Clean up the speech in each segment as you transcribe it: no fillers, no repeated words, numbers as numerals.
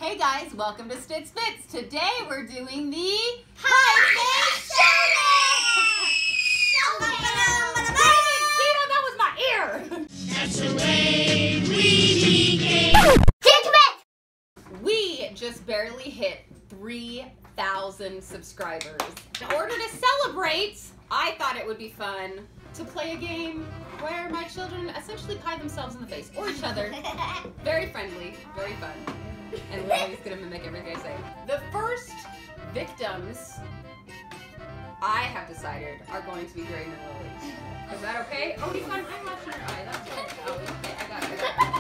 Hey guys, welcome to Stitz Fits. Today we're doing the High Fish Showdown! That was my ear! That's the way we begin. We just barely hit 3,000 subscribers. In order to celebrate, I thought it would be fun to play a game where my children essentially pie themselves in the face, or each other. Very friendly, very fun. And Lily's gonna mimic everything I say. The first victims, I have decided, are going to be Graydon and Lily. Is that okay? Oh, you got an eyelash in your eye. That's okay. Oh, okay, I got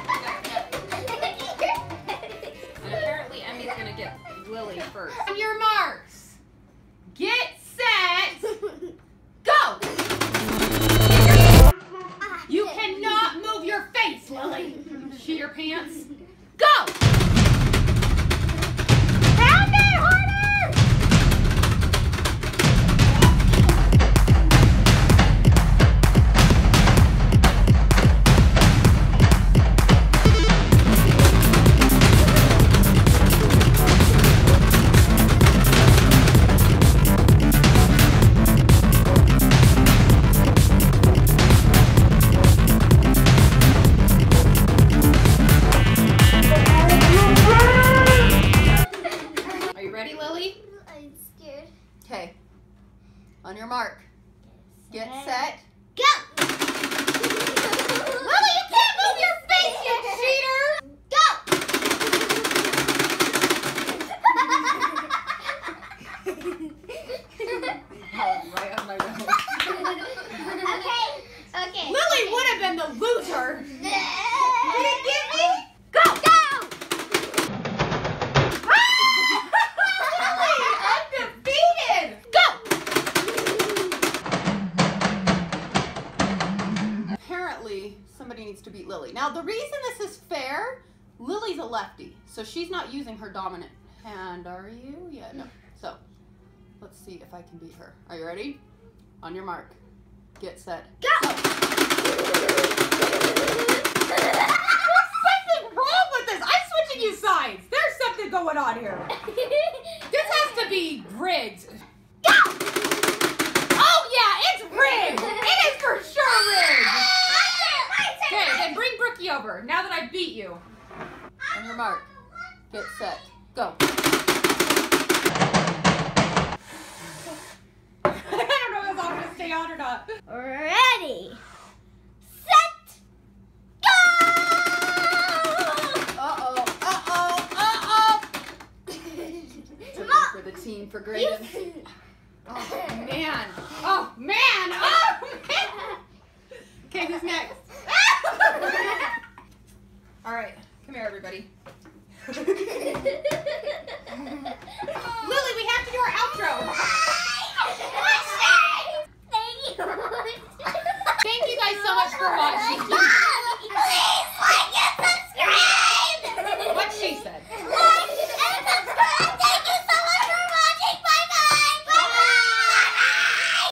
it. And apparently Emmy's gonna get Lily first. On your marks, get set, go! You cannot move your face, Lily. Shit your pants. Go! Pound it harder! Okay, on your mark, get set, go! Lily, you can't move your face, you cheater! Go! Right on my nose. Okay. Lily would have been the loser. Did it get me? Go! Go! Somebody needs to beat Lily. Now, the reason this is fair, Lily's a lefty, so she's not using her dominant hand, are you? Yeah, no. So, let's see if I can beat her. Are you ready? On your mark. Get set. Go! There's something wrong with this. I'm switching you sides. There's something going on here. This has to be rigged. Go! Oh, yeah, it's rigged. It is for sure rigged. Okay, then bring Brookie over, now that I beat you. On your mark, get set, go. I don't know if I'm gonna stay on or not. Ready, set, go! Uh-oh. For the team for Graydon. Oh, man. Oh, man. Okay, who's next? All right, come here, everybody. Lily,